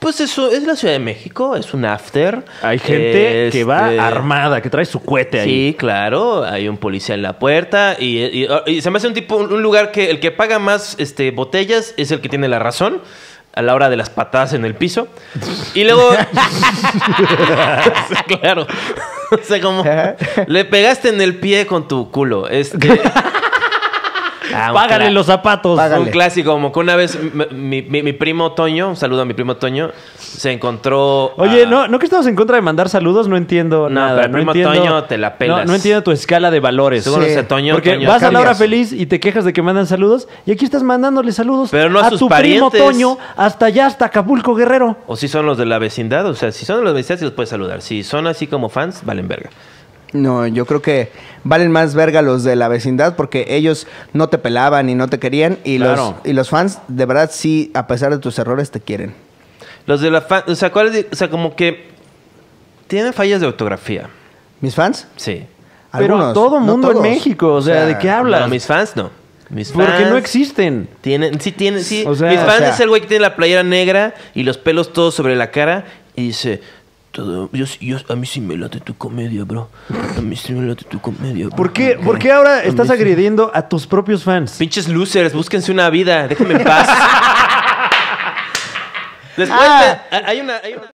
pues eso es la Ciudad de México, es un after. Hay gente que va armada, que trae su cohete ahí. Sí, claro, hay un policía en la puerta y se me hace un lugar que el que paga más botellas es el que tiene la razón a la hora de las patadas en el piso. Y luego... claro. O sea, como le pegaste en el pie con tu culo. Págale los zapatos. Págale. Un clásico, como que una vez mi primo Toño, un saludo a mi primo Toño, se encontró... Oye, no que estamos en contra de mandar saludos, no entiendo nada. Pero el primo Toño te la pelas. No entiendo tu escala de valores. Según ese Toño, Porque Toño, vas a la hora cambias. feliz y te quejas de que mandan saludos y aquí estás mandándole saludos Pero no a sus tu parientes. primo Toño hasta allá, hasta Acapulco, Guerrero. O si son los de la vecindad, o sea, si son de la vecindad, sí los puedes saludar. Si son así como fans, valen verga. No, yo creo que valen más verga los de la vecindad porque ellos no te pelaban y no te querían. Y, Claro. los fans, de verdad, sí, a pesar de tus errores, te quieren. Los de la fan, o sea, como que tienen fallas de ortografía. ¿Mis fans? Sí. Pero Algunos, todo no mundo todos. en México, o sea, ¿de qué hablas? No, mis fans no. Mis Porque fans no existen. Sí. O sea, mis fans o sea- es el güey que tiene la playera negra y los pelos todos sobre la cara y dice... a mí sí me late tu comedia, bro. A mí sí me late tu comedia, bro. ¿Por qué ahora estás agrediendo a tus propios fans? Pinches losers, búsquense una vida. Déjenme en paz. Después hay una...